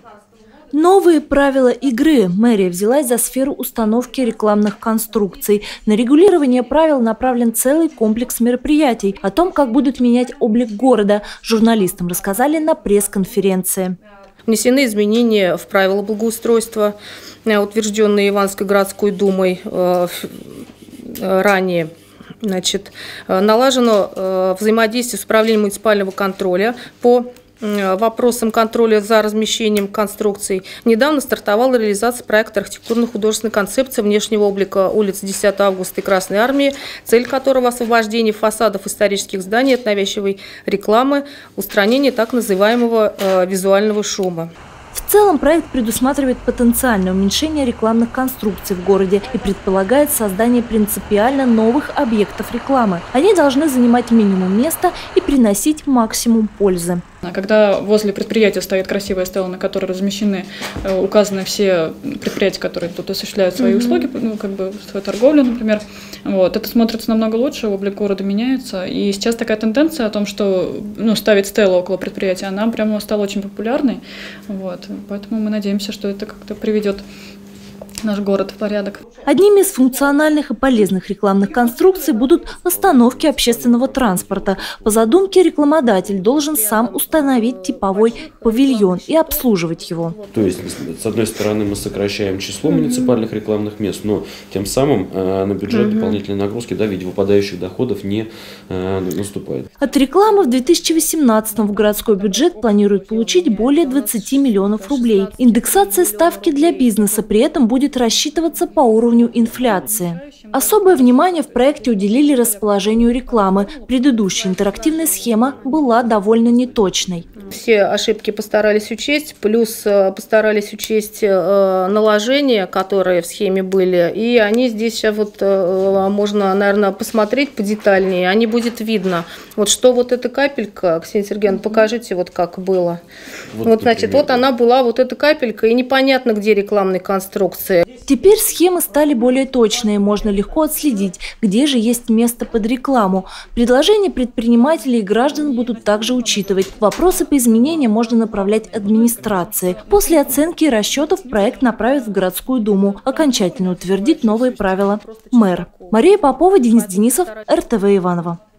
Новые правила игры. Мэрия взялась за сферу установки рекламных конструкций. На регулирование правил направлен целый комплекс мероприятий. О том, как будут менять облик города, журналистам рассказали на пресс-конференции. Внесены изменения в правила благоустройства, утвержденные Ивановской городской думой ранее. Налажено взаимодействие с управлением муниципального контроля по вопросам контроля за размещением конструкций. Недавно стартовала реализация проекта архитектурно-художественной концепции внешнего облика улиц 10 августа и Красной Армии, цель которого освобождение фасадов исторических зданий от навязчивой рекламы, устранение так называемого визуального шума. В целом проект предусматривает потенциальное уменьшение рекламных конструкций в городе и предполагает создание принципиально новых объектов рекламы. Они должны занимать минимум места и приносить максимум пользы. Когда возле предприятия стоит красивая стела, на которой размещены, указаны все предприятия, которые тут осуществляют свои услуги, свою торговлю, например, это смотрится намного лучше, облик города меняется. И сейчас такая тенденция о том, что ставить стелу около предприятия, она прямо стала очень популярной. Поэтому мы надеемся, что это как-то приведет наш город в порядок. Одними из функциональных и полезных рекламных конструкций будут остановки общественного транспорта. По задумке рекламодатель должен сам установить типовой павильон и обслуживать его. То есть, с одной стороны, мы сокращаем число муниципальных рекламных мест, но тем самым на бюджет дополнительные нагрузки в виде выпадающих доходов не наступает. От рекламы в 2018-м в городской бюджет планируют получить более 20 миллионов рублей. Индексация ставки для бизнеса при этом будет рассчитываться по уровню инфляции. Особое внимание в проекте уделили расположению рекламы. Предыдущая интерактивная схема была довольно неточной. Все ошибки постарались учесть, плюс постарались учесть наложения, которые в схеме были. И они здесь сейчас можно, наверное, посмотреть подетальнее. Они будет видно. Что эта капелька, Ксения Сергеевна, покажите, как было. Она была, эта капелька, и непонятно, где рекламные конструкции. Теперь схемы стали более точные, можно легко отследить, где же есть место под рекламу. Предложения предпринимателей и граждан будут также учитывать. Вопросы по изменениям можно направлять администрации. После оценки и расчетов проект направят в городскую думу. Окончательно утвердит новые правила мэр. Мария Попова, Денис Денисов, РТВ Иваново.